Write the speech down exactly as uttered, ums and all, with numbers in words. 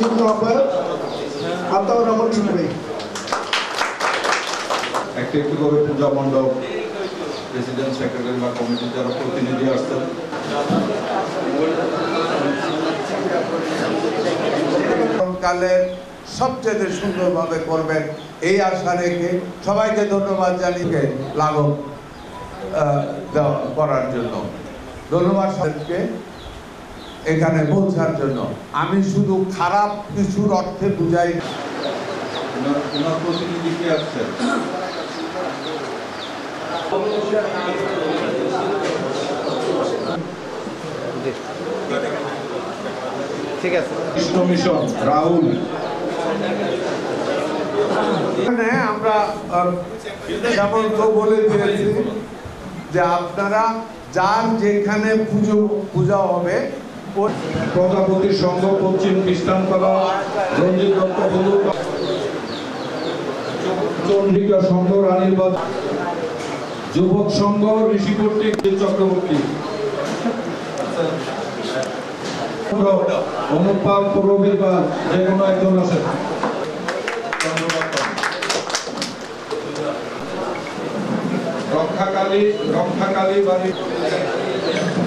যুগ্ম আহ্বায়ক আতাউর রহমান ছোট ভাই। একটি একটি করে পূজা মণ্ডপ প্রেসিডেন্ট সেক্রেটারি বা কমিটির যারা প্রতিনিধি আসছেন কালের সবচেয়ে সুন্দরভাবে করবেন এই আশা রেখে সবাইকে ধন্যবাদ জানিয়ে লাঘব করার জন্য ধন্যবাদ সবাইকে এখানে পৌঁছার জন্য। আমি শুধু খারাপ কিছুর অর্থে বুঝাই না। ওনার প্রতিনিধি কে আসছেন? ঠিক আছে। কৃষ্ণ মিশন রাহুল। এখানে আমরা যেমন তো বলে দিয়েছি যে আপনারা যার যেখানে পুজো পূজা হবে প্রজাপতি সংঘ পশ্চিম খ্রিস্টানপাড়া রঞ্জিত দত্ত বন্ধু চন্দ্রিকা সংঘ রানীর বাজার যুবক সংঘ ঋষিকর্তিক চক্রবর্তী অনুপাল প্রবীরপাল যে কোনো একজন আছেন। রক্ষাকালী রক্ষাকালী বাড়ি